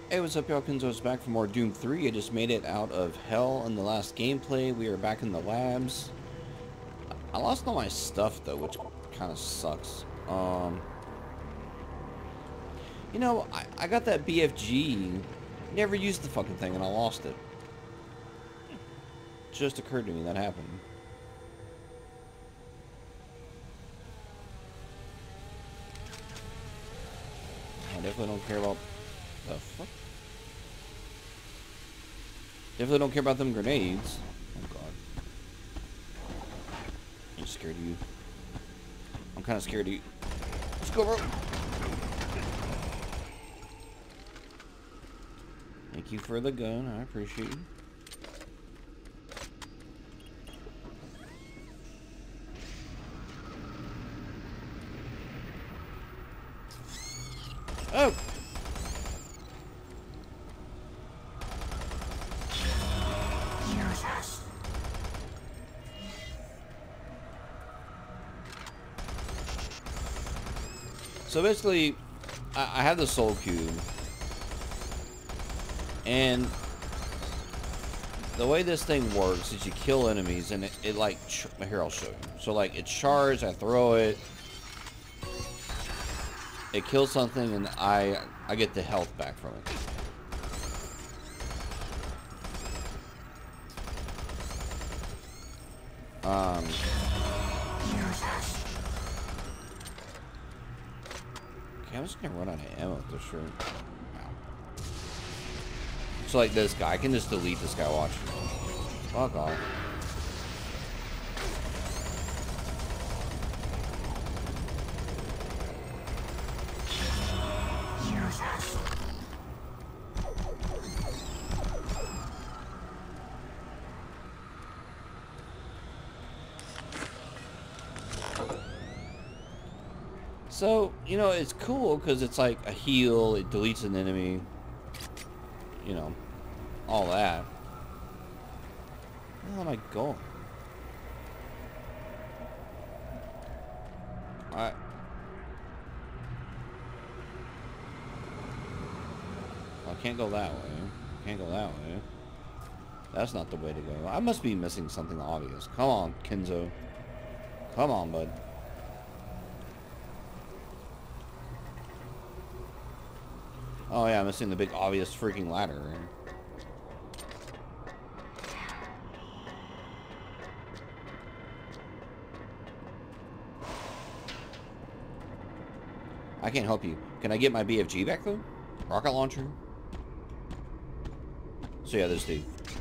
Hey, what's up, y'all? Kenzo's back for more Doom 3. I just made it out of hell in the last gameplay. We are back in the labs. I lost all my stuff, though, which kind of sucks. You know, I got that BFG. Never used the fucking thing, and I lost it. Just occurred to me that happened. I definitely don't care about... The fuck? Definitely don't care about them grenades. Oh, God. I'm scared of you. I'm kind of scared of you. Let's go, bro. Thank you for the gun. I appreciate you. Oh! So basically, I have the soul cube, and the way this thing works is you kill enemies, and it like, here I'll show you. So like, it charges, I throw it, it kills something, and I get the health back from it. Okay, I'm just gonna run out of ammo with this shirt. Wow. So like this guy, I can just delete this guy, watch. Fuck off. So, you know, it's cool because it's like a heal, it deletes an enemy, you know, all that. Where am I going? I can't go that way. Can't go that way. That's not the way to go. I must be missing something obvious. Come on, Kenzo. Come on, bud. Oh yeah, I'm missing the big obvious freaking ladder. I can't help you. Can I get my BFG back though? Rocket launcher? So yeah, this dude.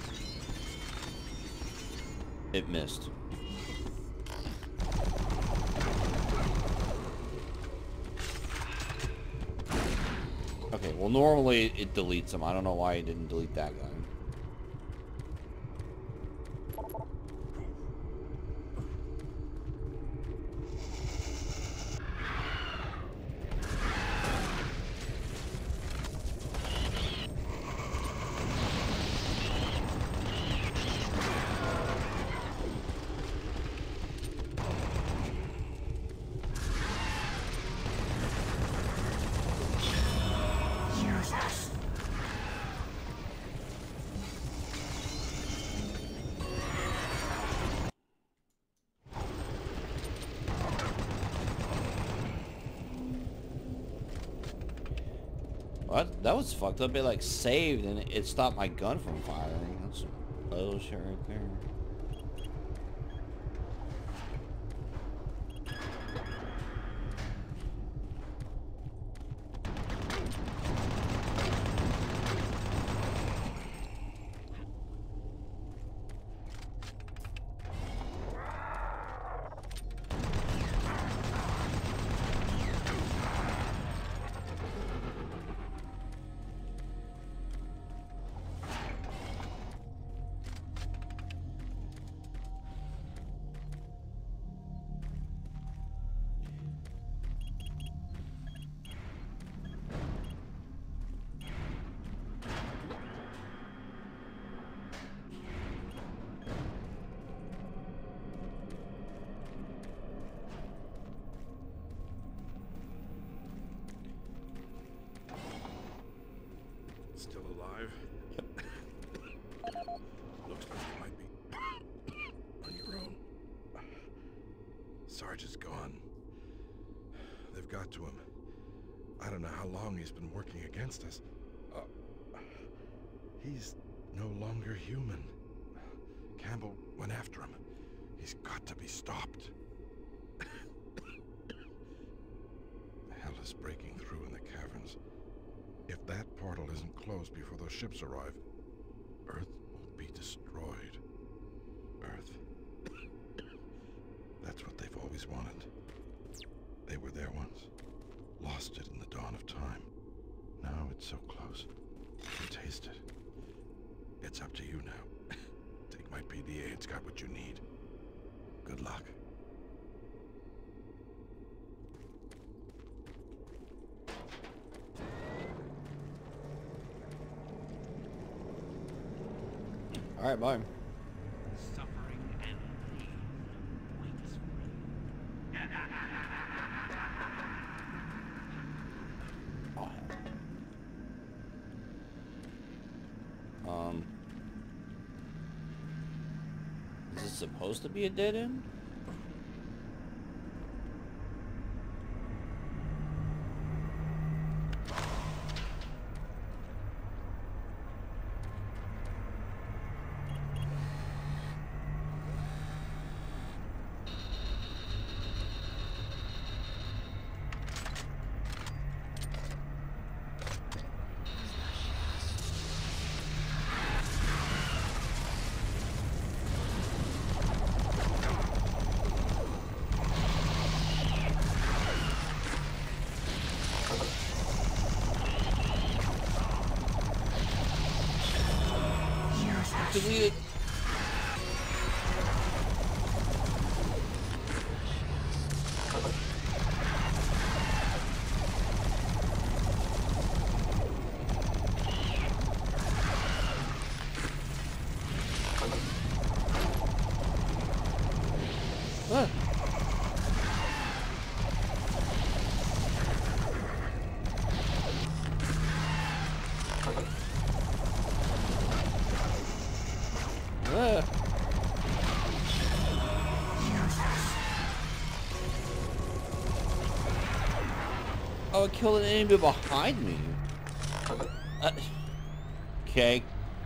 It missed. Okay, well normally it deletes them. I don't know why it didn't delete that guy. What? That was fucked up. It like saved and it stopped my gun from firing. That's some bullshit right there. Still alive? Looks like you might be on your own. Sarge is gone. They've got to him. I don't know how long he's been working against us. He's no longer human. Campbell went after him. He's got to be stopped. Hell is breaking through in the caverns. If that portal isn't closed before those ships arrive, Earth will be destroyed. Earth. That's what they've always wanted. They were there once. Lost it in the dawn of time. Now it's so close. You can taste it. It's up to you now. Take my PDA, it's got what you need. Good luck. Alright, bye. Suffering and pain waits for you. Oh, hell. Is this supposed to be a dead end? Deleted. Ah. Oh, it killed an enemy behind me. Okay.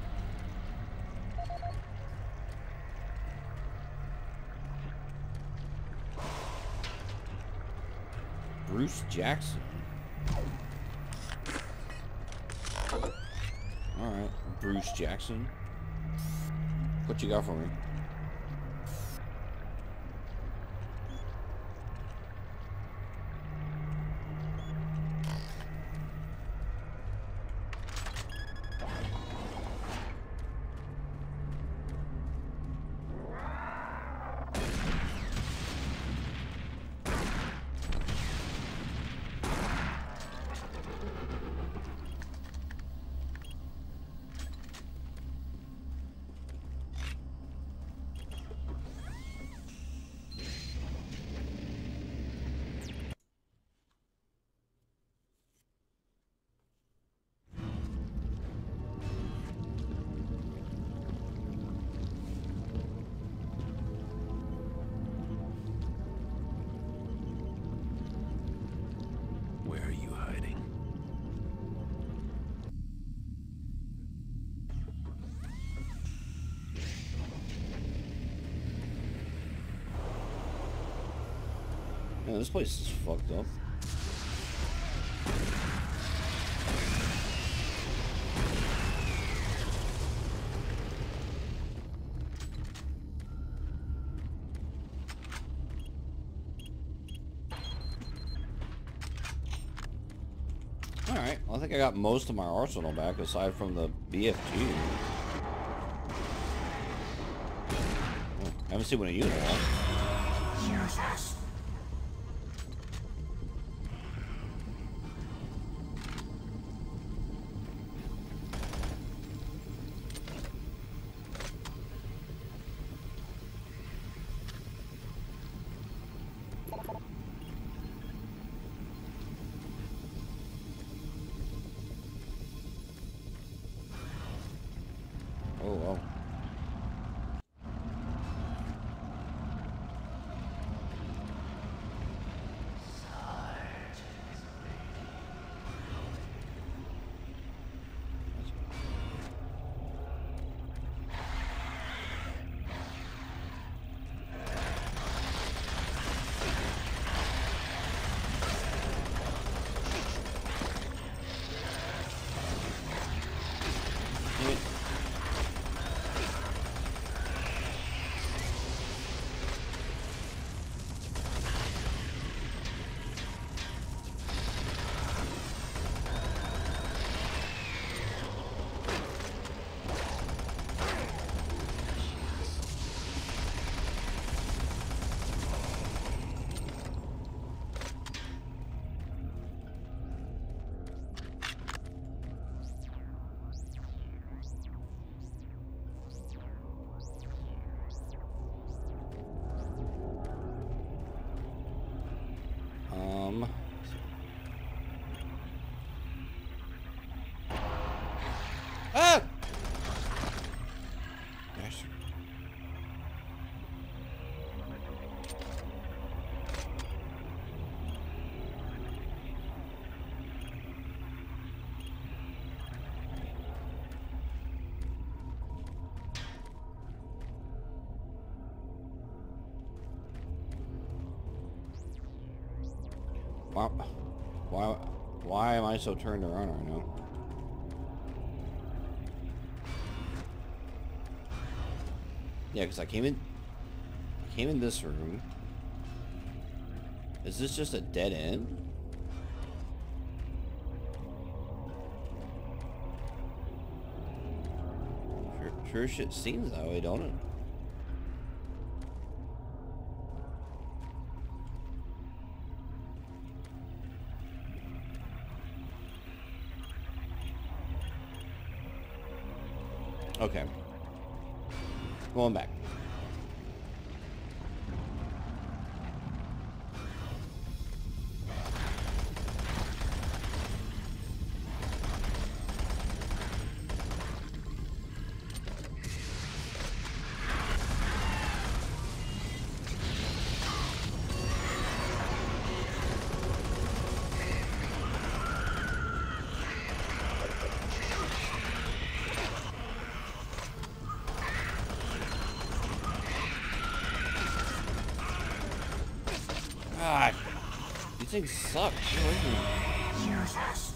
Bruce Jackson. Alright, Bruce Jackson. What you got for me? Where are you hiding? Man, this place is fucked up. Alright, well, I think I got most of my arsenal back aside from the BFG. Oh, I haven't seen one of you in a while. oh. Damn it. Ah! Gosh. Why am I so turned around right now? Yeah, because I came in this room. Is this just a dead end? Sure shit seems that way, don't it? Okay. Going back. God, these things suck. Get away from me. Jesus.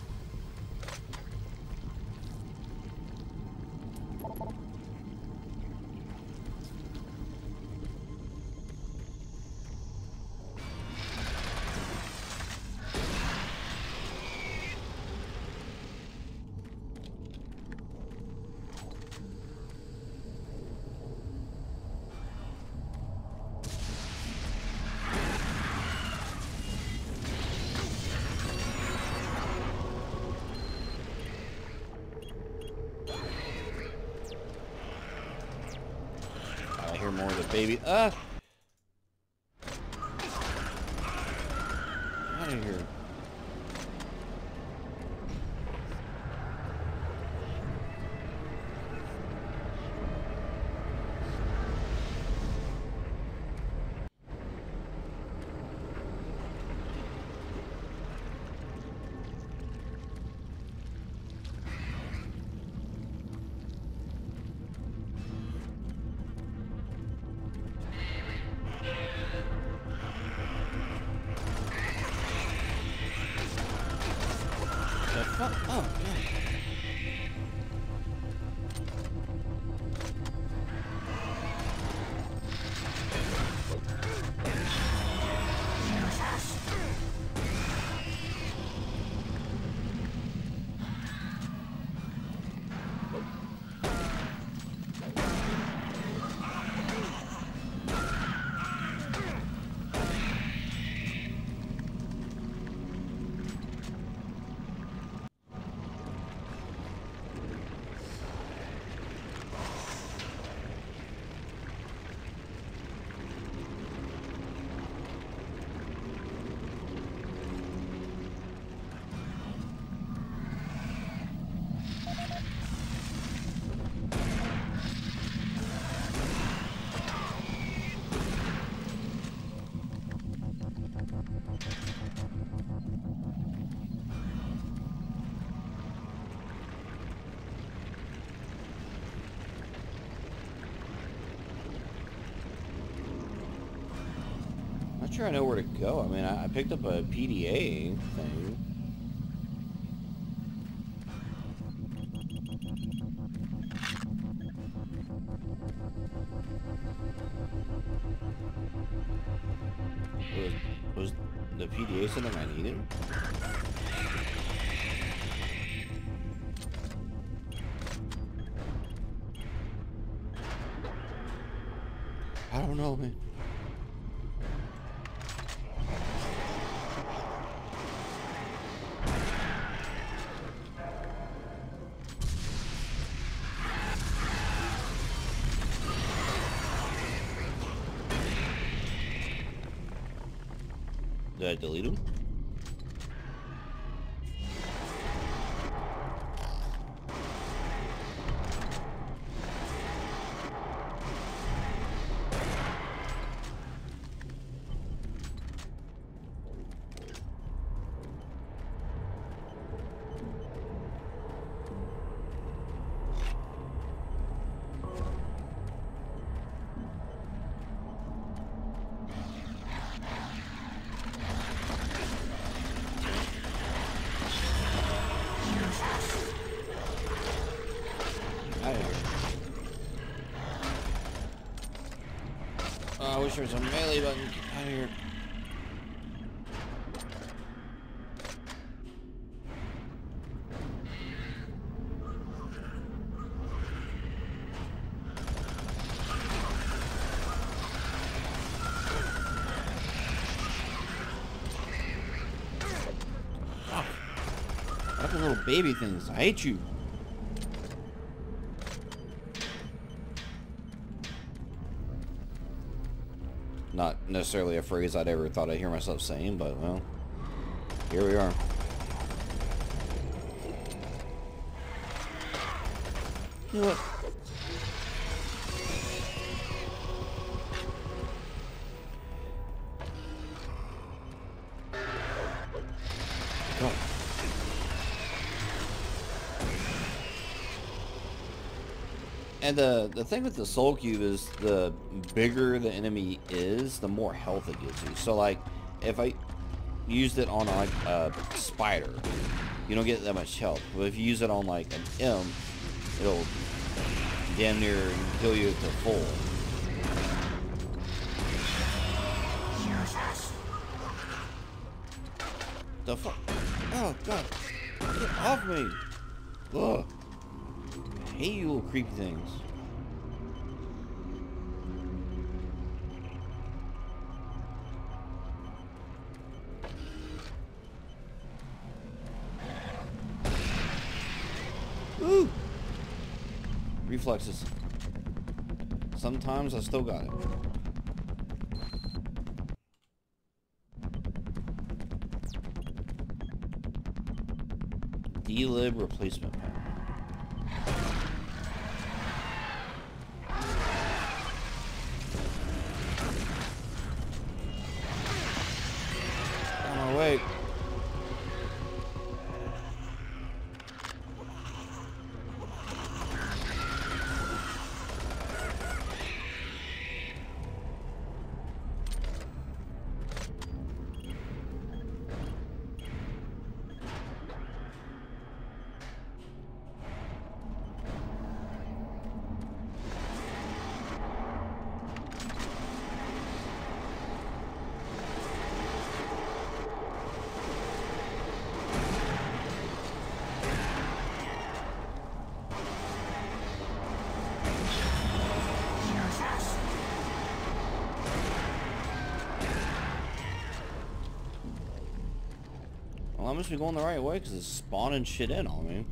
I hear more of the baby. Ah! Out of here. The fuck? Oh, God. sure I know where to go. I mean, I picked up a PDA thing. Was the PDA something I needed? I don't know, man. Did I delete him? I wish there was a melee button. Get out of here. Oh. What the little baby things? I hate you. Not necessarily a phrase I'd ever thought I'd hear myself saying, but, well, here we are. You know what? Go. And the thing with the soul cube is the bigger the enemy is, the more health it gives you. So like, if I used it on like a spider, you don't get that much health. But if you use it on like an M, it'll damn near kill you to full. The fuck? Oh god! Get off me! Ugh. I hate you little creepy things. Ooh! Reflexes. Sometimes I still got it. D-lib replacement pack. On our way. Well, I must be going the right way because it's spawning shit in on me.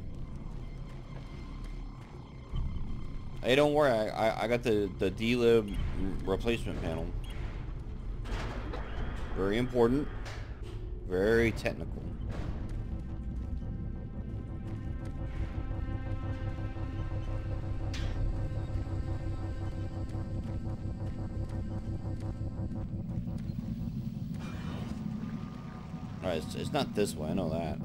Hey, don't worry. I got the D-lib replacement panel. Very important. Very technical. Alright, it's not this way, I know that.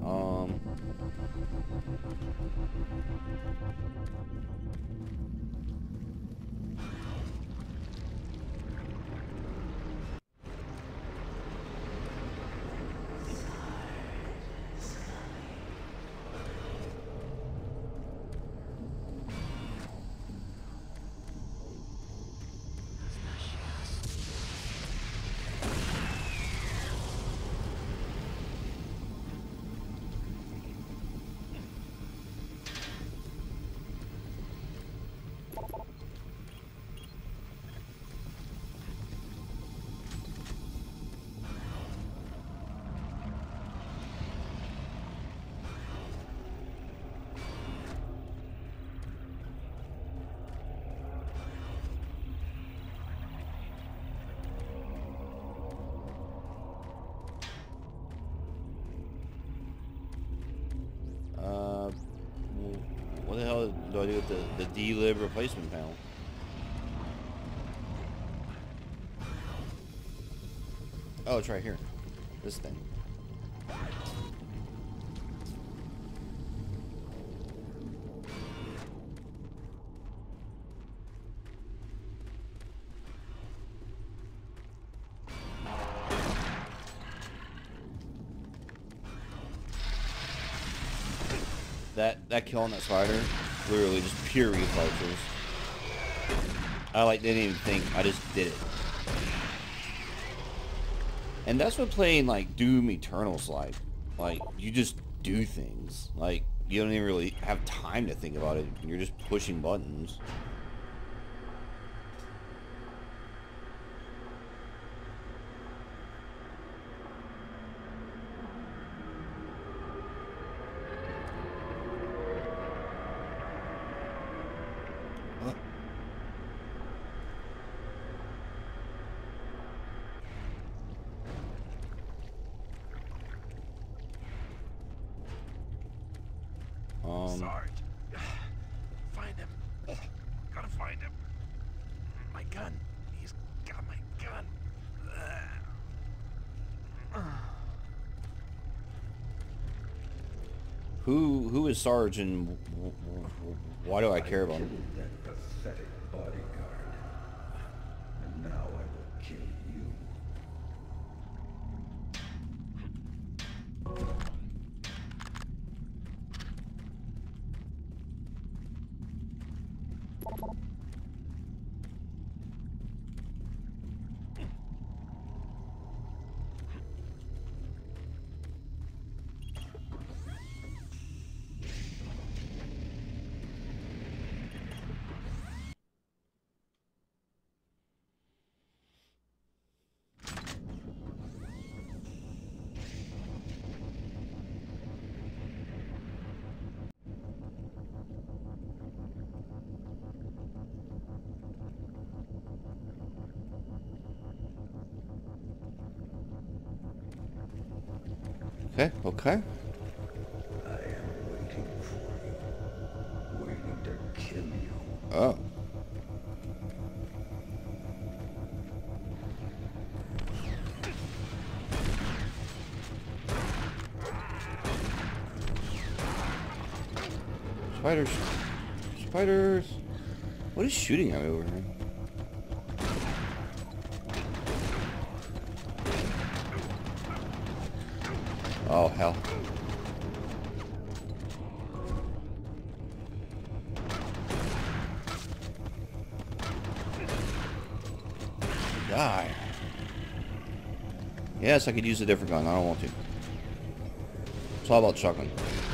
What the hell do I do with the D-lib replacement panel? Oh, it's right here. This thing. That kill on that spider, literally just pure reflexes. I like didn't even think, I just did it. And that's what playing like Doom Eternal's like. Like you just do things. Like you don't even really have time to think about it. You're just pushing buttons. Sarge. Find him. Gotta find him. My gun. He's got my gun. Who is Sarge and why do I care about him? That pathetic bodyguard. And now I will kill you. Okay, okay. I am waiting for you. Waiting to kill you. Oh. Spiders. Spiders. What is shooting at me over here? Oh, hell. Die. Yes, I could use a different gun. I don't want to. It's all about shotgun.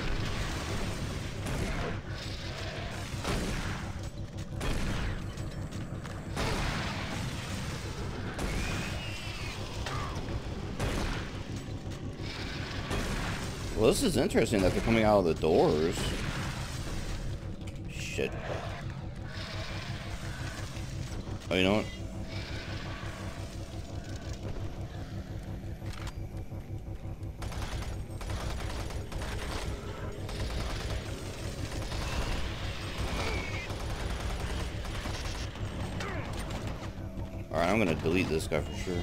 Well, this is interesting that they're coming out of the doors. Shit. Oh, you know what? Alright, I'm gonna delete this guy for sure.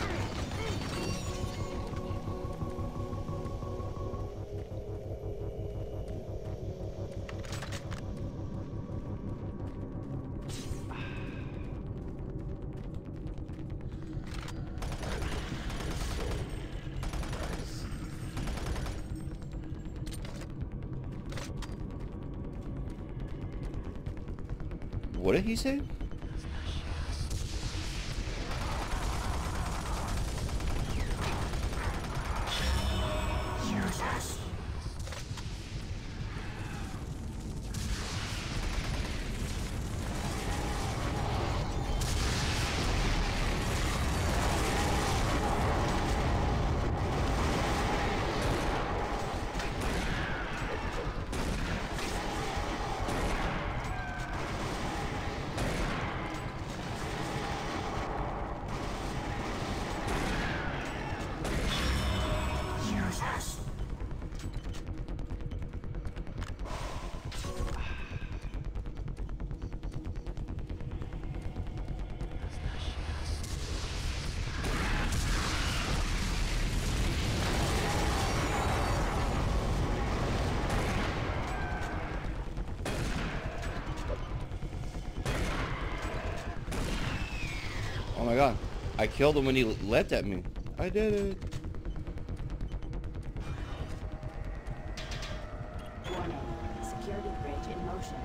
What did he say? Oh my god. I killed him when he leapt at me. I did it. Warning. Security bridge in motion.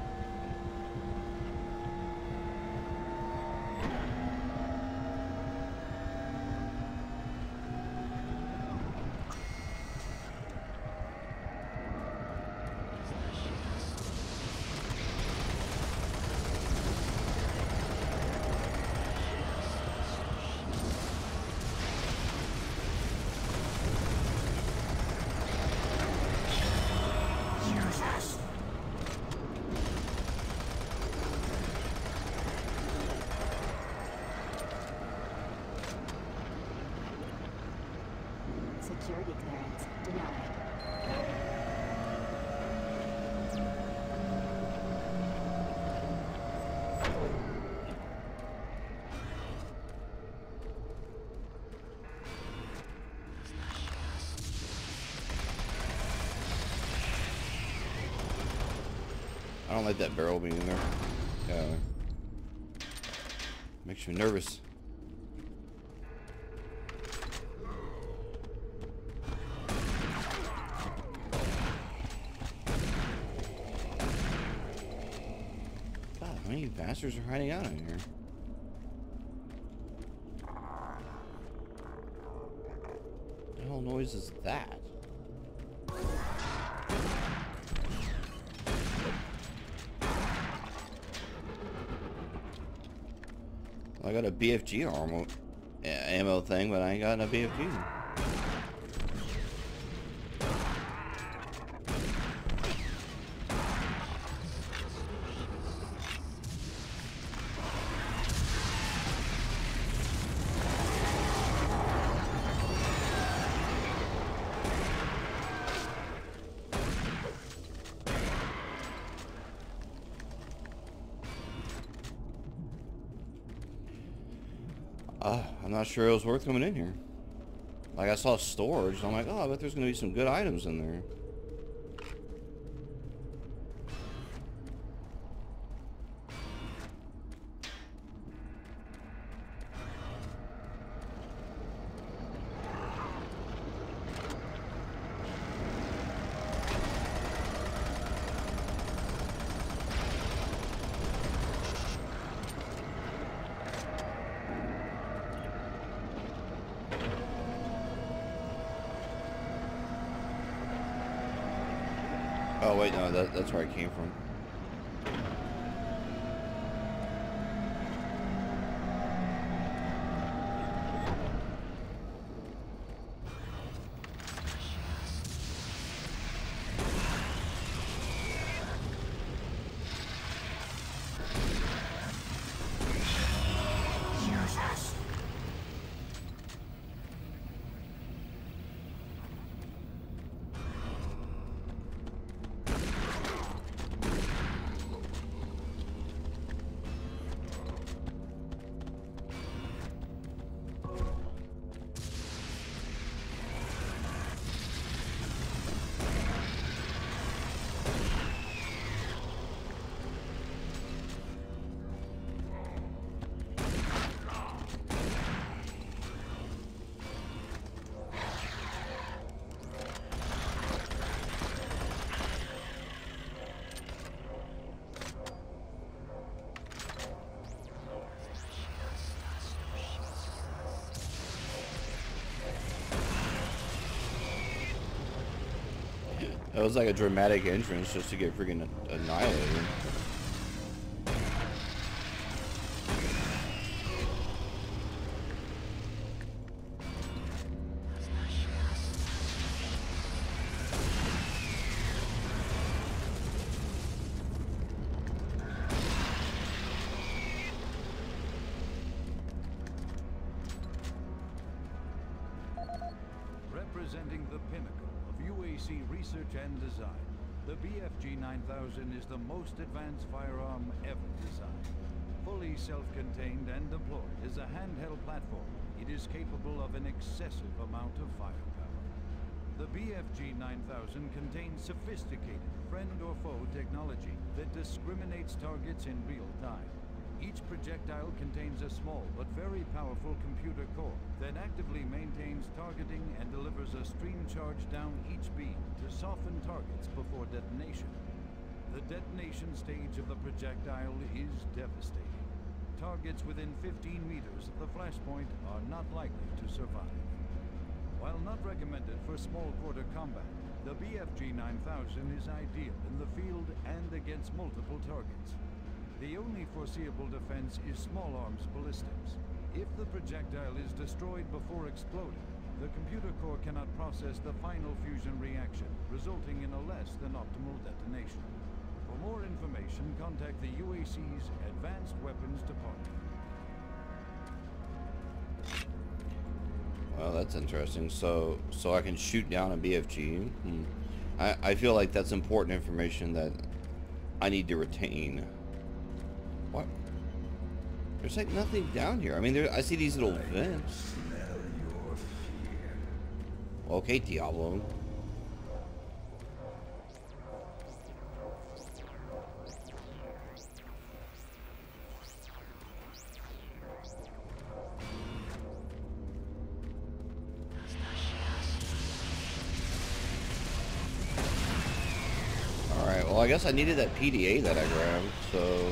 Security clearance denied. I don't like that barrel being in there. Yeah. Makes me nervous. God, how many bastards are hiding out in here? What the hell noise is that? I got a BFG ammo thing, but I ain't got no BFG. I'm not sure it was worth coming in here. Like, I saw storage, and I'm like, oh, I bet there's gonna be some good items in there. Oh wait, no, that's where I came from. It was like a dramatic entrance just to get freaking annihilated. Representing the pinnacle of UAC research and design, the BFG 9000 is the most advanced firearm ever designed. Fully self-contained and deployed as a handheld platform, it is capable of an excessive amount of firepower. The BFG 9000 contains sophisticated friend or foe technology that discriminates targets in real time. Each projectile contains a small but very powerful computer core that actively maintains targeting and delivers a stream charge down each beam to soften targets before detonation. The detonation stage of the projectile is devastating. Targets within 15 meters of the flashpoint are not likely to survive. While not recommended for small quarter combat, the BFG 9000 is ideal in the field and against multiple targets. The only foreseeable defense is small arms ballistics. If the projectile is destroyed before exploding, the computer core cannot process the final fusion reaction, resulting in a less than optimal detonation. For more information, contact the UAC's Advanced Weapons Department. Well, that's interesting. So I can shoot down a BFG. I feel like that's important information that I need to retain. What? There's like nothing down here. I mean, I see these little vents. Smell your fear. Okay, Diablo. Alright, well, I guess I needed that PDA that I grabbed, so...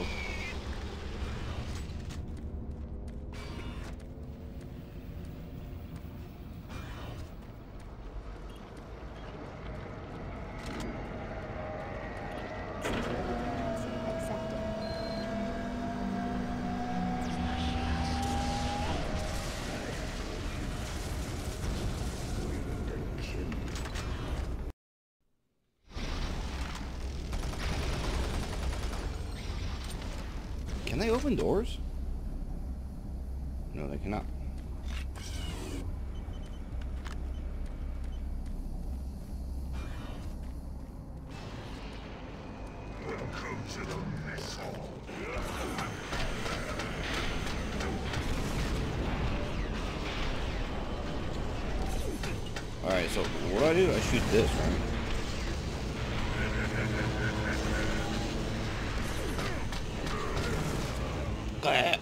Can they open doors? No, they cannot. Welcome to the mess hall. Alright, so what do? I shoot this, right? Gah.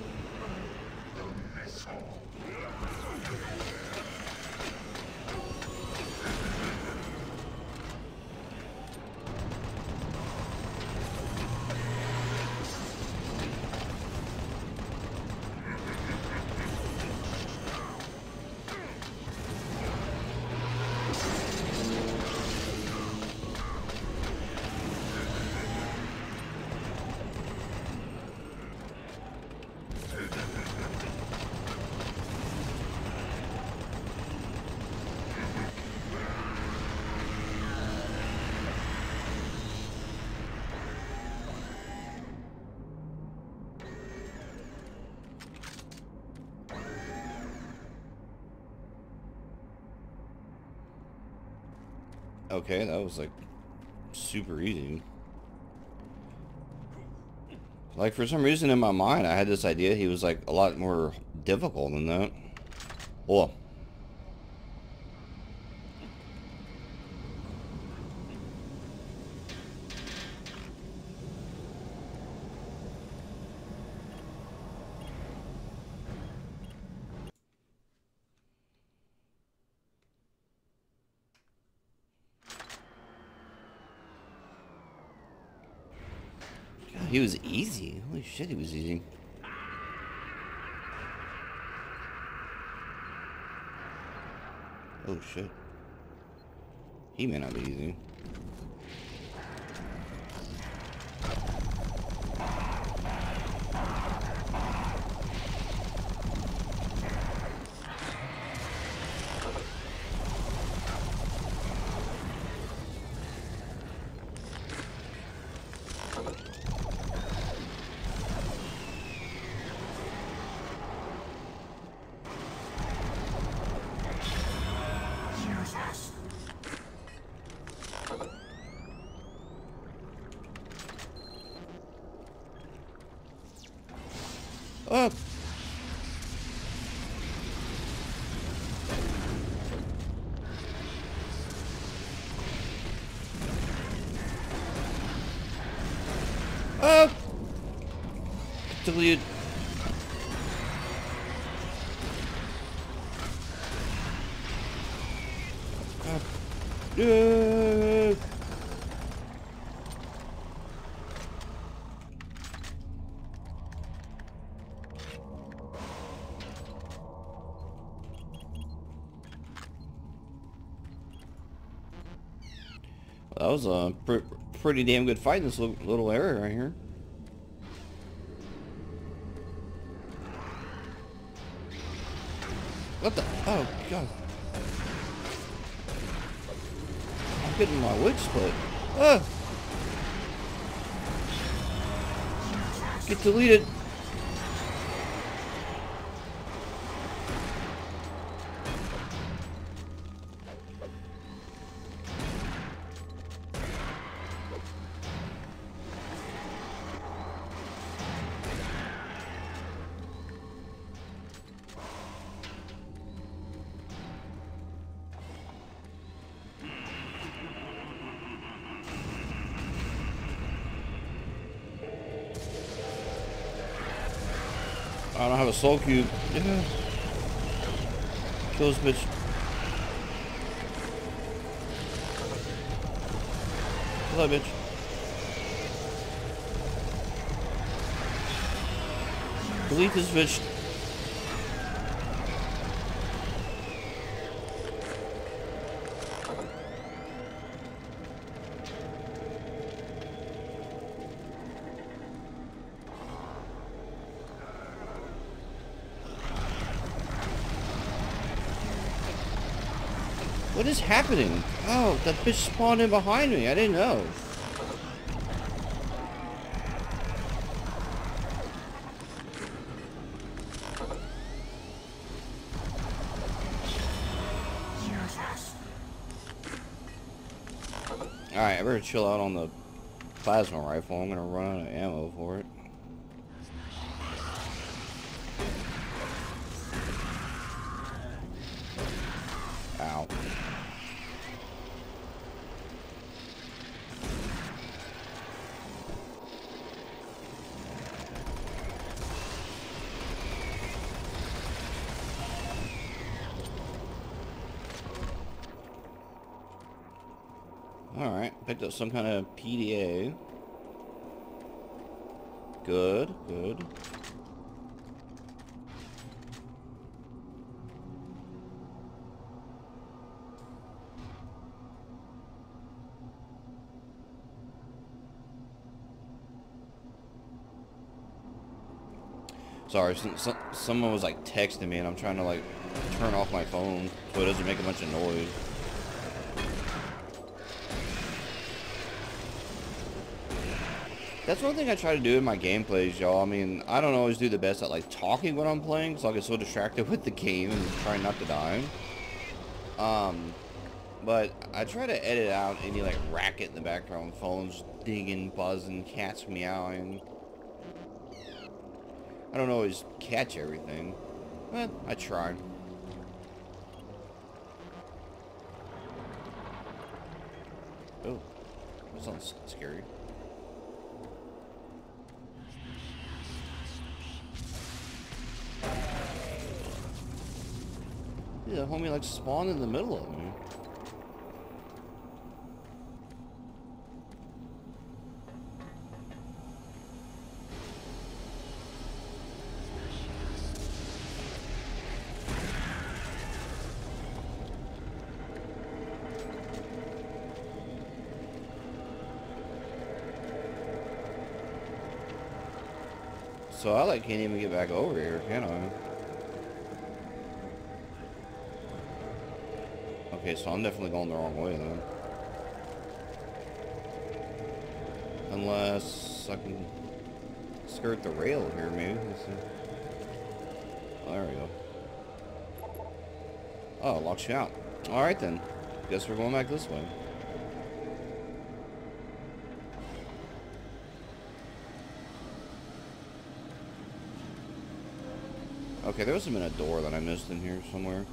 Okay, that was like super easy. Like for some reason in my mind I had this idea he was like a lot more difficult than that. Whoa. He was easy. Holy shit, he was easy. Oh shit. He may not be easy. Oh. Oh. Deleted. Yeah. That was a pretty damn good fight in this little area right here. What the? Oh, God. I'm getting my wig split. Ah! Get deleted. I don't have a soul cube. Yeah. Kill this bitch. Kill that bitch. Delete this bitch. What is happening? Oh, that bitch spawned in behind me. I didn't know. Alright, I better chill out on the plasma rifle. I'm gonna run out of ammo for it. Ow. Alright, picked up some kind of PDA. Good, good. Sorry, someone was like texting me and I'm trying to like turn off my phone so it doesn't make a bunch of noise. That's one thing I try to do in my gameplays, y'all. I mean, I don't always do the best at like talking when I'm playing, so I get so distracted with the game and trying not to die. But I try to edit out any like racket in the background, phones dinging, buzzing, cats meowing. I don't always catch everything, but I try. Oh, that sounds scary. Yeah, the homie like spawned in the middle of me. So I like can't even get back over here, can I? Okay, so I'm definitely going the wrong way then. Unless I can skirt the rail here, maybe. Let's see. Oh, there we go. Oh, it locks you out. Alright then. Guess we're going back this way. Okay, there must have been a door that I missed in here somewhere.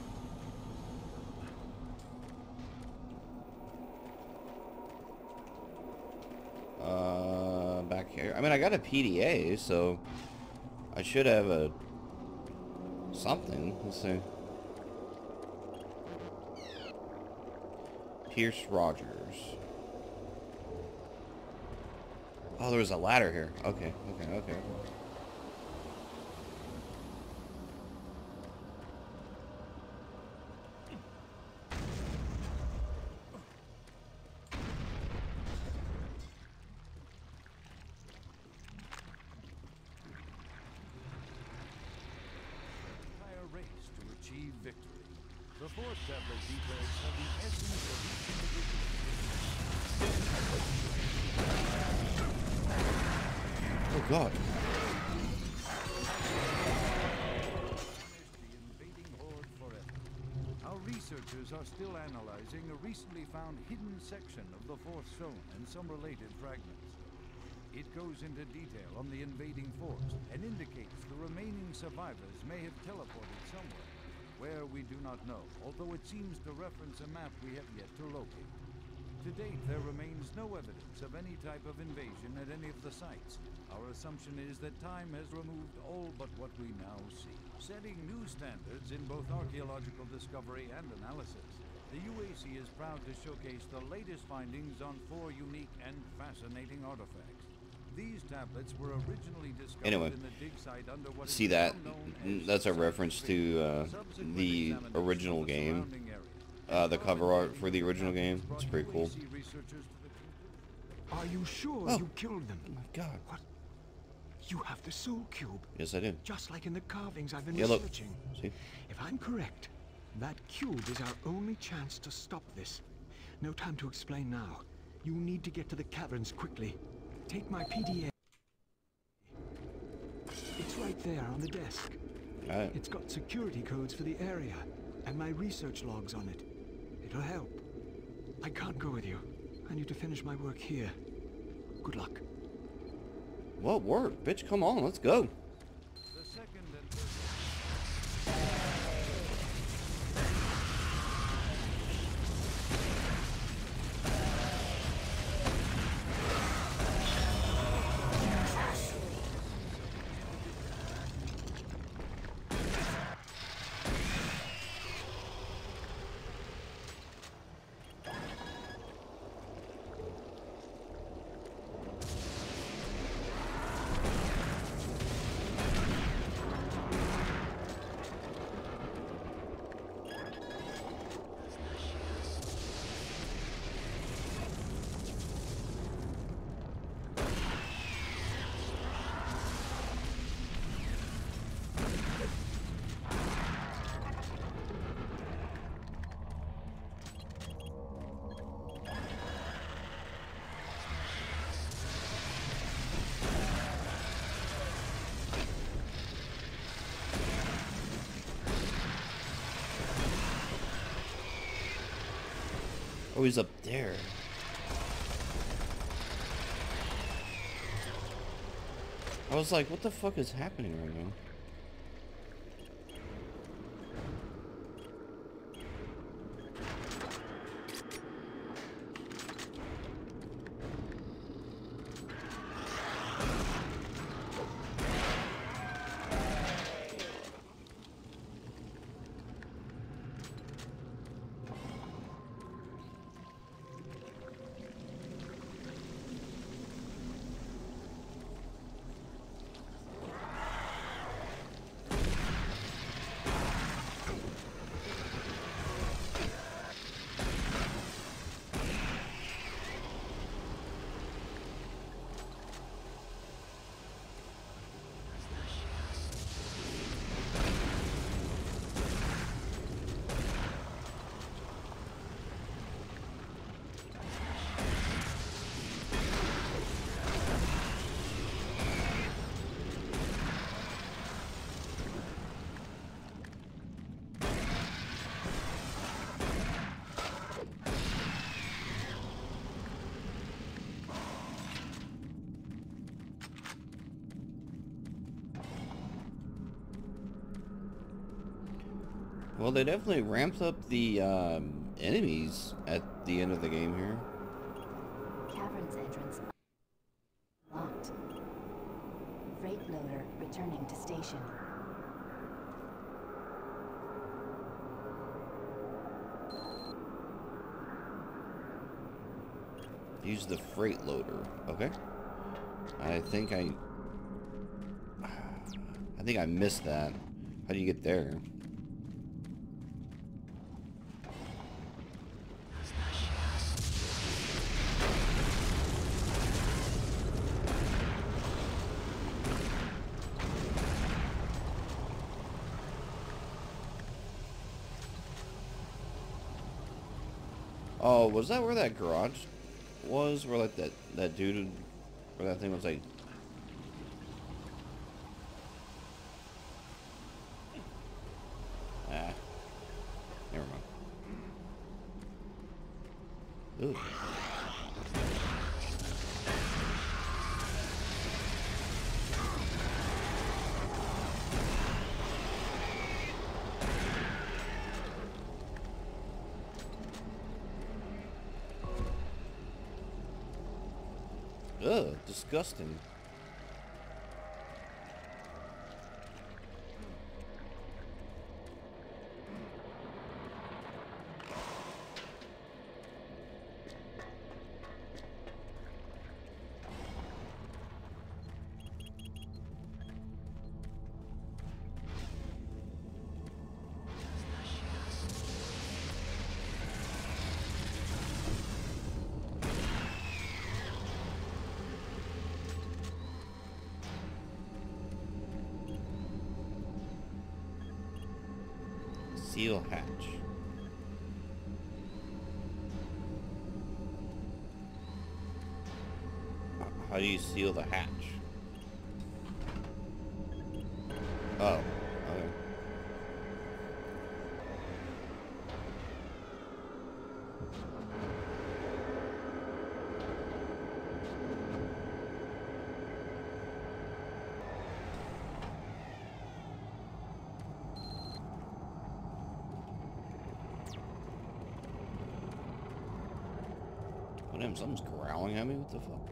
Back here. I mean, I got a PDA, so I should have a something. Let's see. Pierce Rogers. Oh, there was a ladder here. Okay, okay, okay. Entire race to achieve victory. The fourth tablet details how the essence of each individual. Oh God. Banish the invading horde forever. Our researchers are still analyzing a recently found hidden section of the fourth stone and some related fragments. It goes into detail on the invading force and indicates the remaining survivors may have teleported somewhere. Where we do not know, although it seems to reference a map we have yet to locate. To date, there remains no evidence of any type of invasion at any of the sites. Our assumption is that time has removed all but what we now see, setting new standards in both archaeological discovery and analysis. The UAC is proud to showcase the latest findings on 4 unique and fascinating artifacts. These tablets were originally discovered Anyway, in the dig site under what see is that? now known as That's a reference to Subsequent the examination original of the game. surrounding area The cover art for the original game. It's pretty cool. Are you sure Oh. you killed them? Oh my God. What? You have the soul cube, Yes, I do. just like in the carvings I've been Yeah, look. researching. See? If I'm correct, that cube is our only chance to stop this. No time to explain now. You need to get to the caverns quickly. Take my PDA. It's right there on the desk. Alright. It's got security codes for the area, and my research logs on it. It'll help. I can't go with you. I need to finish my work here. Good luck. What work? Bitch, come on, let's go. The second and third. Oh, he's up there. I was like, what the fuck is happening right now? Well, they definitely ramped up the enemies at the end of the game here. Caverns entrance locked. Freight loader returning to station. Use the freight loader. Okay. I think I missed that. How do you get there? Oh, was that where that garage was? Where like that dude, where that thing was like. Ah, never mind. Ooh. Ugh, disgusting. Seal hatch. How do you seal the hatch? Oh, okay. Oh, damn, something's growling at me. What the fuck?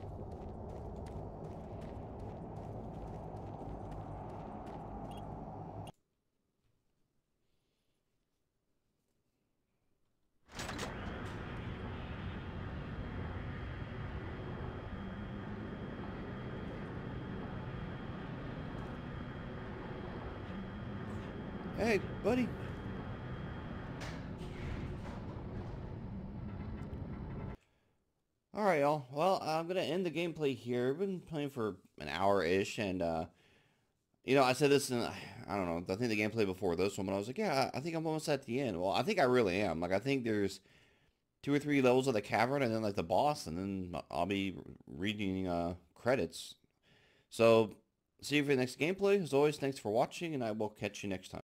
Hey, buddy. Alright, y'all. Well, I'm going to end the gameplay here. I've been playing for an hour-ish, and, you know, I said this in, I don't know, I think the gameplay before this one, but I was like, yeah, I think I'm almost at the end. Well, I think I really am. Like, I think there's 2 or 3 levels of the cavern, and then, like, the boss, and then I'll be reading, credits. So, see you for the next gameplay. As always, thanks for watching, and I will catch you next time.